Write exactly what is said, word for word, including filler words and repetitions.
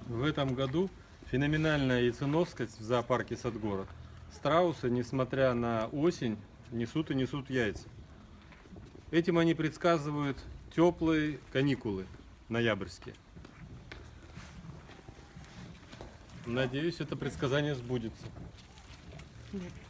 В этом году феноменальная яйценоскость в зоопарке Садгород. Страусы, несмотря на осень, несут и несут яйца. Этим они предсказывают теплые каникулы ноябрьские. Надеюсь, это предсказание сбудется. Нет.